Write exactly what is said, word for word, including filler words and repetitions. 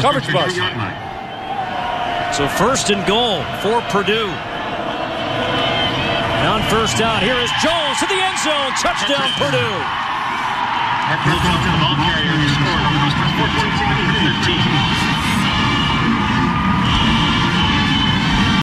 Coverage bust. So first and goal for Purdue. And on first down, here is Jones to the end zone. Touchdown, Purdue. Our ball carrier scored on the first fourteen